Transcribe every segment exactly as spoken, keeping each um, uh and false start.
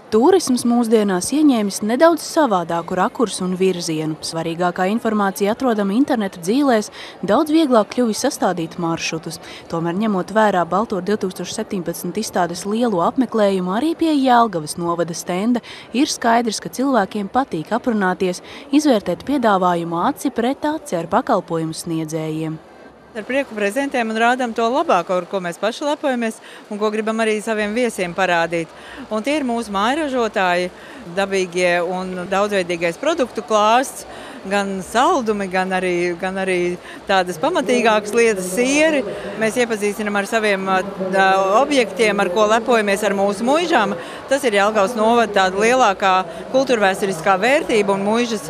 Tūrisms mūsdienās ieņēmis nedaudz savādāku rakursu un virzienu. Svarīgākā informācija atrodama interneta dzīlēs, daudz vieglāk kļuvis sastādīt maršrutus. Tomēr, ņemot vērā Balto divi tūkstoši septiņpadsmit izstādes lielo apmeklējumu arī pie Jelgavas novada stenda, ir skaidrs, ka cilvēkiem patīk aprunāties, izvērtēt piedāvājumu aci pret aci ar pakalpojumu sniedzējiem. Ar prieku prezentējam un rādām to labāko, ar ko mēs paši lepojamies un ko gribam arī saviem viesiem parādīt. Un tie ir mūsu mājražotāji, dabīgie un daudzveidīgais produktu klāsts, gan saldumi, gan arī, gan arī tādas pamatīgākas lietas, sieri. Mēs iepazīstinām ar saviem da, objektiem, ar ko lepojamies ar mūsu muižām. Tas ir Jelgavas novada tāda lielākā kultūrvēsturiskā vērtība un muižas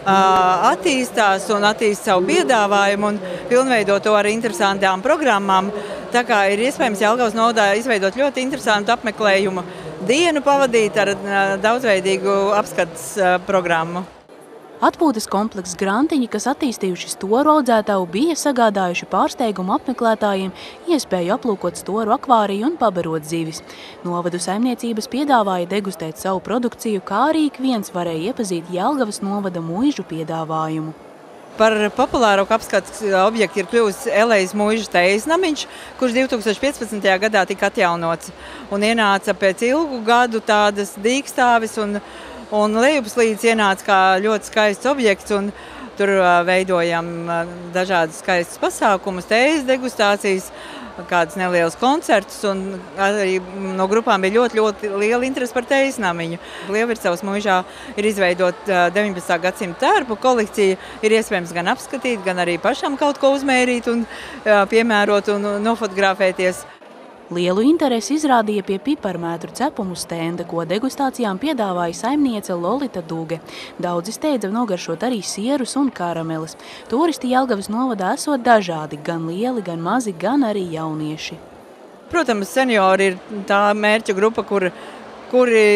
attīstās un attīst savu piedāvājumu un pilnveido to ar interesantām programmām. Tā kā ir iespējams Jelgavas novadā izveidot ļoti interesantu apmeklējumu dienu pavadīt ar daudzveidīgu apskates programmu. Atpūtas komplekss Grantiņi, kas attīstījuši storu audzētavu, bija sagādājuši pārsteigumu apmeklētājiem iespēju aplūkot storu akvāriju un pabarot zivis. Novadu saimniecības piedāvāja degustēt savu produkciju, kā arī ik viens varēja iepazīt Jelgavas novada muižu piedāvājumu. Par populāru apskates objektu ir kļuvis Elejas muižas tejas namiņš, kurš divi tūkstoši piecpadsmitajā gadā tika atjaunots un ienāca pēc ilgu gadu tādas dīkstāvis un Un lejupuslīdz ienāca kā ļoti skaists objekts, un tur veidojam dažādas skaistas pasākumus, tējas degustācijas, kādas nelielas koncertus, un arī no grupām bija ļoti, ļoti liela interese par tējas namiņu. Lielvirsavas muižā ir izveidot deviņpadsmitā gadsimta tērpu kolekcija, ir iespējams gan apskatīt, gan arī pašam kaut ko uzmērīt un piemērot un nofotografēties. Lielu interesi izrādīja pie piparmētru cepumu stenda, ko degustācijām piedāvāja saimniece Lolita Duge. Daudzi steidza nogaršot arī sierus un karameles. Turisti Jelgavas novadā esot dažādi, gan lieli, gan mazi, gan arī jaunieši. Protams, seniori ir tā mērķa grupa, kur, kuri,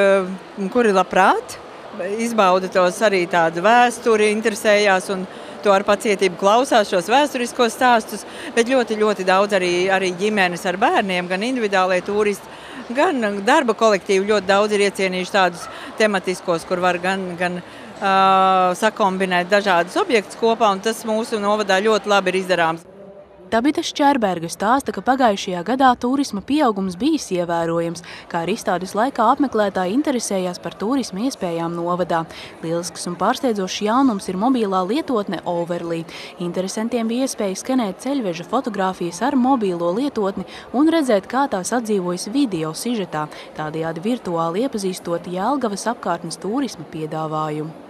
kuri labprāt izbauda tos arī tādu vēsturi, interesējās un to ar pacietību klausās šos vēsturiskos stāstus, bet ļoti, ļoti daudz arī, arī ģimenes ar bērniem, gan individuālie turisti, gan darba kolektīvi ļoti daudz ir iecienījuši tādus tematiskos, kur var gan, gan uh, sakombinēt dažādus objektus kopā, un tas mūsu novadā ļoti labi ir izdarāms. Tabita Šķērberga stāsta, ka pagājušajā gadā turisma pieaugums bijis ievērojams, kā arī izstādes laikā apmeklētāji interesējās par turisma iespējām novadā. Lielisks un pārsteidzošs jaunums ir mobilā lietotne Overly. Interesantiem bija iespēja skenēt ceļveža fotogrāfijas ar mobīlo lietotni un redzēt, kā tās atdzīvojas video sižetā, tādējādi virtuāli iepazīstot Jelgavas apkārtnes turisma piedāvājumu.